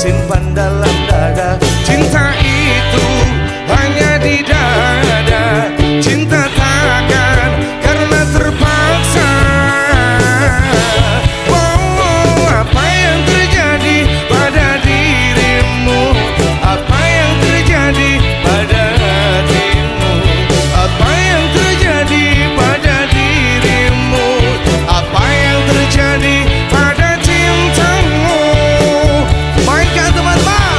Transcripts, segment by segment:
simpan dalam dada. Cinta itu hanya di dada. Cinta takkan karena terpaksa. Oh, apa yang terjadi pada dirimu? Apa yang terjadi pada hatimu? Apa yang terjadi pada dirimu? Apa yang terjadi pada cintamu? Mainkan teman-teman.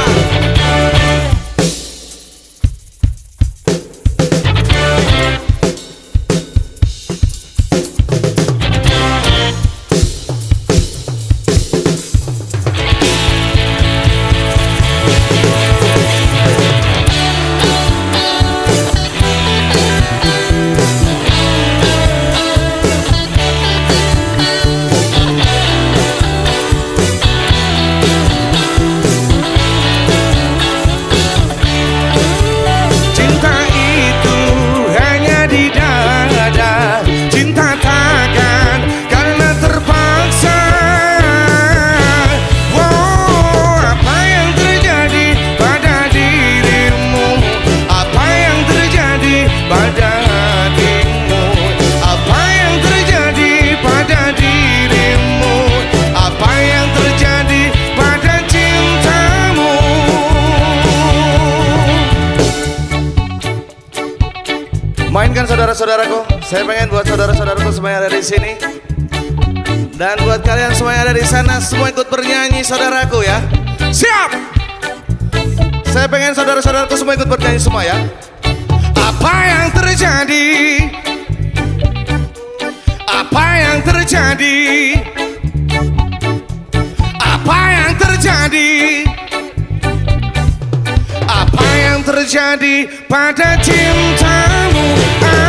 Mainkan saudara-saudaraku. Saya pengen buat saudara-saudaraku semua yang ada di sini. Dan buat kalian semua yang ada di sana, semua ikut bernyanyi saudaraku ya. Siap. Saya pengen saudara-saudaraku semua ikut bernyanyi semua ya. Apa yang terjadi? Apa yang terjadi? Apa yang terjadi? Apa yang terjadi pada cintamu?